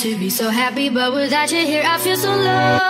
to be so happy, but without you here I feel so low.